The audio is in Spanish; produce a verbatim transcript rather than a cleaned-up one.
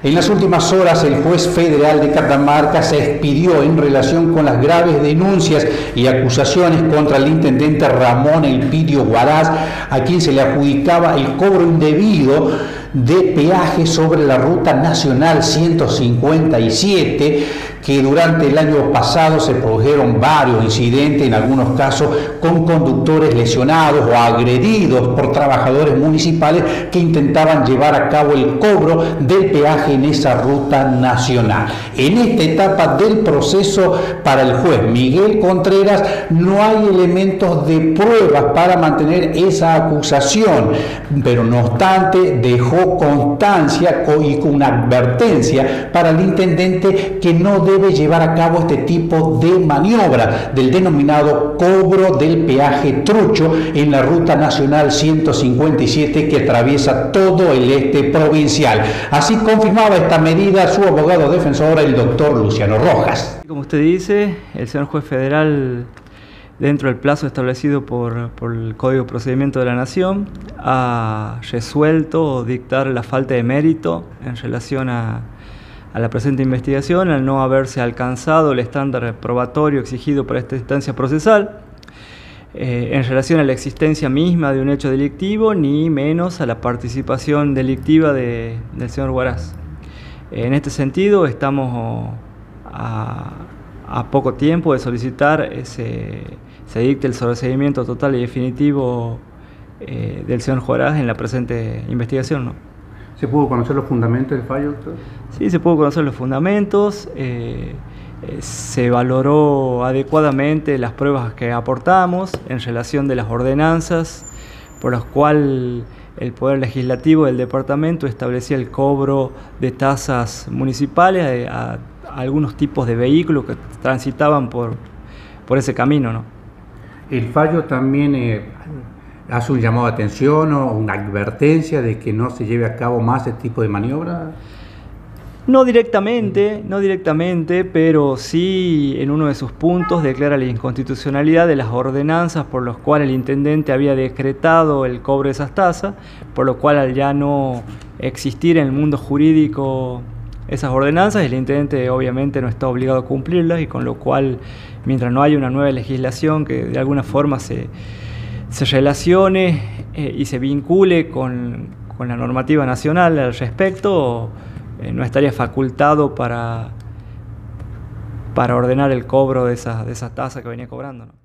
En las últimas horas, el juez federal de Catamarca se expidió en relación con las graves denuncias y acusaciones contra el intendente Ramón Elpidio Huaraz, a quien se le adjudicaba el cobro indebido de peaje sobre la ruta nacional ciento cincuenta y siete, que durante el año pasado se produjeron varios incidentes, en algunos casos con conductores lesionados o agredidos por trabajadores municipales que intentaban llevar a cabo el cobro del peaje en esa ruta nacional. En esta etapa del proceso, para el juez Miguel Contreras, no hay elementos de pruebas para mantener esa acusación, pero no obstante dejó constancia y con una advertencia para el intendente que no debe llevar a cabo este tipo de maniobra del denominado cobro del peaje trucho en la ruta nacional ciento cincuenta y siete que atraviesa todo el este provincial. Así confirmaba esta medida su abogado defensor, el doctor Luciano Rojas. Como usted dice, el señor juez federal, dentro del plazo establecido por, por el Código de Procedimiento de la Nación, ha resuelto dictar la falta de mérito en relación a, a la presente investigación, al no haberse alcanzado el estándar probatorio exigido para esta instancia procesal, eh, en relación a la existencia misma de un hecho delictivo, ni menos a la participación delictiva de, del señor Huaraz. En este sentido, estamos a, a poco tiempo de solicitar ese, se dicte el sobreseimiento total y definitivo eh, del señor Huaraz en la presente investigación, ¿no? ¿Se pudo conocer los fundamentos del fallo, doctor? Sí, se pudo conocer los fundamentos, eh, eh, se valoró adecuadamente las pruebas que aportamos en relación de las ordenanzas por las cuales el Poder Legislativo del Departamento establecía el cobro de tasas municipales a, a algunos tipos de vehículos que transitaban por, por ese camino, ¿no? El fallo también eh, hace un llamado de atención o una advertencia de que no se lleve a cabo más este tipo de maniobra. No directamente, no directamente, pero sí en uno de sus puntos declara la inconstitucionalidad de las ordenanzas por las cuales el intendente había decretado el cobro de esas tasas, por lo cual al ya no existir en el mundo jurídico esas ordenanzas, el intendente obviamente no está obligado a cumplirlas, y con lo cual, mientras no haya una nueva legislación que de alguna forma se, se relacione eh, y se vincule con, con la normativa nacional al respecto, eh, no estaría facultado para, para ordenar el cobro de esas, de esas tasas que venía cobrando, ¿no?